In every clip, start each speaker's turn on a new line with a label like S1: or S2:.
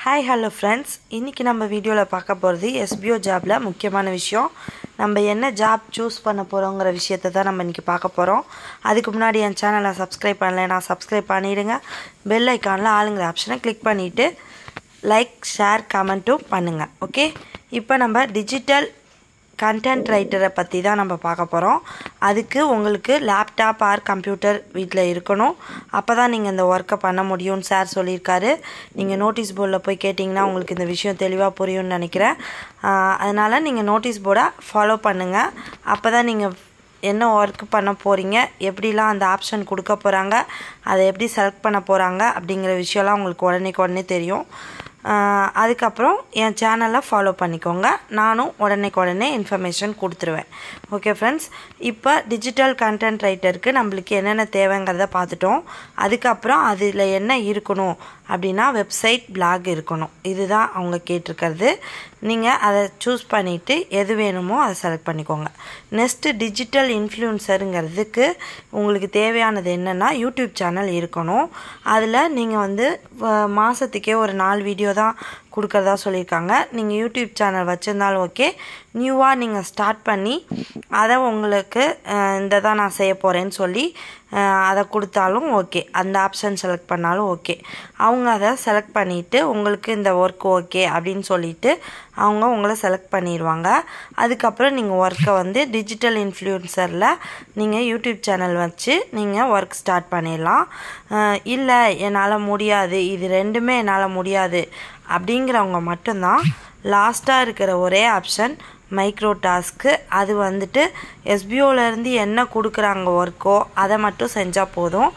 S1: Hi hello friends, இன்னைக்கு நம்ம வீடியோல பார்க்க போறது SBO ஜாப்ல முக்கியமான விஷயம். நம்ம என்ன ஜாப் சூஸ் பண்ண போறோம்ங்கற விஷயத்தை தான் நம்ம இன்னைக்கு பார்க்க போறோம். அதுக்கு முன்னாடி என் சேனலை Subscribe பண்ணலைனா Subscribe பண்ணிடுங்க. பெல் ஐகான்ல ஆளுங்கற ஆப்ஷனை கிளிக் பண்ணிட்டு லைக், ஷேர், கமெண்ட்டும் பண்ணுங்க. ஓகே? இப்போ நம்ம டிஜிட்டல் கண்டென்ட் ரைட்டரை பத்தி தான் நம்ம பார்க்க போறோம். அதுக்கு உங்களுக்கு லேப்டாப் ஆர் கம்ப்யூட்டர் வீட்ல இருக்கணும். அப்பதான் நீங்க இந்த வர்க்க பண்ண முடியும்னு சார் சொல்லிருக்காரு. நீங்க நோட்டீஸ் போர்டுல போய் கேட்டிங்கனா உங்களுக்கு இந்த விஷயம் தெளிவா புரியும்னு நினைக்கிறேன். அதனால நீங்க நோட்டீஸ் போர்டை ஃபாலோ பண்ணுங்க. அப்பதான் நீங்க என்ன வர்க் பண்ண போறீங்க, எப்படிலாம் அந்த ஆப்ஷன் கொடுக்க போறாங்க, அதை எப்படி செலக்ட் பண்ண போறாங்க அப்படிங்கற விஷயம்லாம் உங்களுக்கு உடனே தெரியும். அதுக்கு அப்புறம் என் சேனலை ஃபாலோ பண்ணிக்கோங்க. நானும் உடனே இன்ஃபர்மேஷன் கொடுத்துருவேன். ஓகே ஃப்ரெண்ட்ஸ், இப்போ டிஜிட்டல் கண்டென்ட் ரைட்டருக்கு நம்மளுக்கு என்னென்ன தேவைங்கிறத பார்த்துட்டோம். அதுக்கு அப்புறம் அதில் என்ன இருக்கணும் அப்படின்னா வெப்சைட், பிளாக் இருக்கணும். இதுதான் அவங்க கேட்டிருக்கிறது. நீங்கள் அதை சூஸ் பண்ணிவிட்டு எது வேணுமோ அதை செலக்ட் பண்ணிக்கோங்க. நெக்ஸ்ட்டு டிஜிட்டல் இன்ஃப்ளூயன்சருங்கிறதுக்கு உங்களுக்கு தேவையானது என்னென்னா யூடியூப் சேனல் இருக்கணும். அதில் நீங்கள் மாதத்துக்கே ஒரு 4 வீடியோ தான் கொடுக்கறதா சொல்லியிருக்காங்க. நீங்கள் யூடியூப் சேனல் வச்சுருந்தாலும் ஓகே, நியூவாக நீங்கள் ஸ்டார்ட் பண்ணி அதை உங்களுக்கு இந்த தான் நான் செய்ய போகிறேன்னு சொல்லி அதை கொடுத்தாலும் ஓகே, அந்த ஆப்ஷன் செலக்ட் பண்ணாலும் ஓகே. அவங்க அதை செலக்ட் பண்ணிவிட்டு உங்களுக்கு இந்த ஒர்க் ஓகே அப்படின்னு சொல்லிவிட்டு அவங்க உங்களை செலக்ட் பண்ணிடுவாங்க. அதுக்கப்புறம் நீங்கள் ஒர்க்கை டிஜிட்டல் இன்ஃப்ளூயன்சரில் நீங்கள் யூடியூப் சேனல் வச்சு நீங்கள் ஒர்க் ஸ்டார்ட் பண்ணிடலாம். இல்லை என்னால் முடியாது, இது ரெண்டுமே என்னால் முடியாது அப்படிங்கிறவங்க மட்டும்தான் லாஸ்ட்டாக இருக்கிற ஒரே ஆப்ஷன் மைக்ரோ டாஸ்க்கு. அது SBOலேருந்து என்ன கொடுக்குறாங்க ஒர்க்கோ அதை மட்டும் செஞ்சால் போதும்.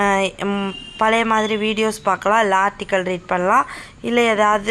S1: பழைய மாதிரி வீடியோஸ் பார்க்கலாம், இல்லை ஆர்டிக்கல் ரீட் பண்ணலாம், இல்லை ஏதாவது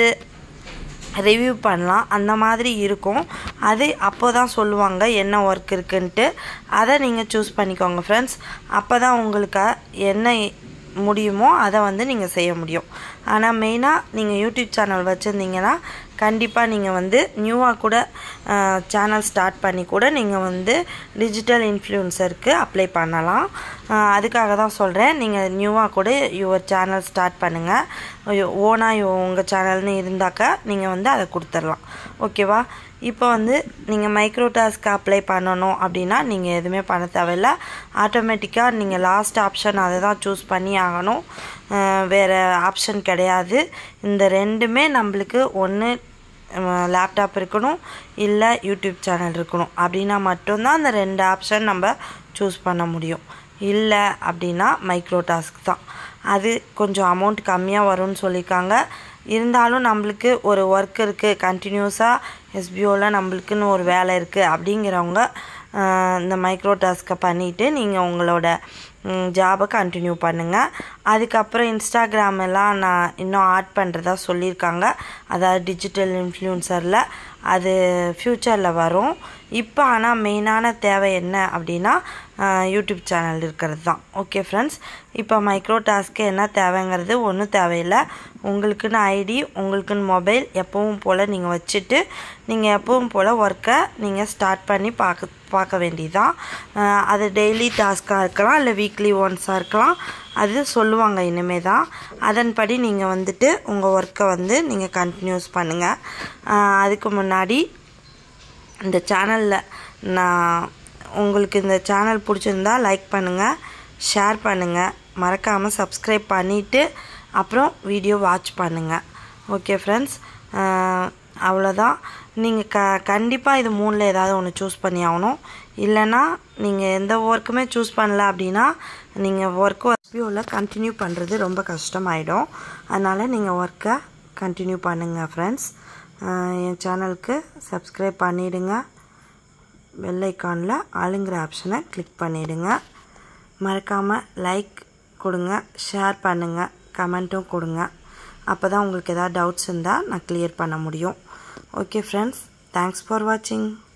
S1: ரிவ்யூ பண்ணலாம், அந்த மாதிரி இருக்கும். அது அப்போ தான் சொல்லுவாங்க என்ன ஒர்க் இருக்குன்ட்டு. அதை நீங்கள் சூஸ் பண்ணிக்கோங்க ஃப்ரெண்ட்ஸ். அப்போ தான் உங்களுக்கு என்ன முடியுமோ அதை நீங்கள் செய்ய முடியும். ஆனால் மெயினாக நீங்கள் யூடியூப் சேனல் வச்சுருந்தீங்கன்னா கண்டிப்பாக நீங்கள் நியூவாக கூட சேனல் ஸ்டார்ட் பண்ணி கூட நீங்கள் டிஜிட்டல் இன்ஃப்ளூயன்சருக்கு அப்ளை பண்ணலாம். அதுக்காக தான் சொல்கிறேன், நீங்கள் நியூவாக கூட யுவர் சேனல் ஸ்டார்ட் பண்ணுங்கள். ஓனாக உங்கள் சேனல்னு இருந்தாக்கா நீங்கள் அதை கொடுத்துடலாம். ஓகேவா? இப்போ நீங்கள் மைக்ரோ டாஸ்க்கு அப்ளை பண்ணணும் அப்படின்னா நீங்கள் எதுவுமே பண்ண தேவையில்லை. ஆட்டோமேட்டிக்காக நீங்கள் லாஸ்ட் ஆப்ஷன் அதை தான் சூஸ் பண்ணி ஆகணும். வேறு ஆப்ஷன் கிடையாது. இந்த ரெண்டுமே நம்மளுக்கு ஒன்று லேப்டாப் இருக்கணும், இல்லை யூடியூப் சேனல் இருக்கணும். அப்படின்னா மட்டும்தான் அந்த 2 ஆப்ஷன் நம்ம சூஸ் பண்ண முடியும். இல்லை அப்படின்னா மைக்ரோ டாஸ்க் தான். அது கொஞ்சம் அமௌண்ட் கம்மியாக வரும்னு சொல்லியிருக்காங்க. இருந்தாலும் நம்மளுக்கு ஒரு ஒர்க் இருக்குது, கண்டினியூஸாக SBOவில் நம்மளுக்குன்னு ஒரு வேலை இருக்குது அப்படிங்கிறவங்க இந்த மைக்ரோ டாஸ்க்கை பண்ணிவிட்டு நீங்கள் உங்களோட ஜாபை கண்டினியூ பண்ணுங்கள். அதுக்கப்புறம் இன்ஸ்டாகிராம் எல்லாம் நான் இன்னும் ஆட் பண்ணுறதா சொல்லியிருக்காங்க. அதாவது டிஜிட்டல் இன்ஃப்ளூயன்சரில் அது ஃப்யூச்சரில் வரும். இப்போ ஆனால் மெயினான தேவை என்ன அப்படின்னா யூடியூப் சேனல் இருக்கிறது தான். ஓகே ஃப்ரெண்ட்ஸ், இப்போ மைக்ரோ டாஸ்க்கு என்ன தேவைங்கிறது ஒன்றும் தேவையில்லை. உங்களுக்குன்னு ஐடி, உங்களுக்குன்னு மொபைல் எப்பவும் போல் நீங்கள் வச்சுட்டு நீங்கள் எப்பவும் போல் ஒர்க்கை நீங்கள் ஸ்டார்ட் பண்ணி பார்க்க வேண்டியதுதான். அது டெய்லி டாஸ்க்காக இருக்கலாம், இல்லை வீக்லி ஒன்ஸாக இருக்கலாம். அது சொல்லுவாங்க இனிமே தான். அதன்படி நீங்கள் உங்கள் ஒர்க்கை நீங்கள் கண்டினியூஸ் பண்ணுங்கள். அதுக்கு முன்னாடி இந்த சேனலில் உங்களுக்கு இந்த சேனல் பிடிச்சிருந்தா லைக் பண்ணுங்கள், ஷேர் பண்ணுங்கள், மறக்காமல் Subscribe பண்ணிவிட்டு அப்புறம் வீடியோ வாட்ச் பண்ணுங்கள். ஓகே ஃப்ரெண்ட்ஸ், அவ்வளோதான். நீங்கள் கண்டிப்பாக இது 3ல் ஏதாவது ஒன்று சூஸ் பண்ணி ஆகணும். இல்லைன்னா நீங்கள் எந்த ஒர்க்குமே சூஸ் பண்ணல அப்படின்னா நீங்கள் ஒர்க்கு SBOவில் கண்டினியூ பண்ணுறது ரொம்ப கஷ்டமாயிடும். அதனால் நீங்கள் ஒர்க்கை கண்டினியூ பண்ணுங்கள் ஃப்ரெண்ட்ஸ். என் சேனலுக்கு Subscribe பண்ணிவிடுங்க. பெல் ஐக்கானில் ஆளுங்கிற ஆப்ஷனை கிளிக் பண்ணிவிடுங்க. மறக்காமல் லைக் கொடுங்க, ஷேர் பண்ணுங்கள், கமெண்ட்டும் கொடுங்க. அப்போ தான் உங்களுக்கு ஏதாவது டவுட்ஸ் இருந்தால் நான் கிளியர் பண்ண முடியும். ஓகே ஃப்ரெண்ட்ஸ், தேங்க்ஸ் ஃபார் வாட்சிங்.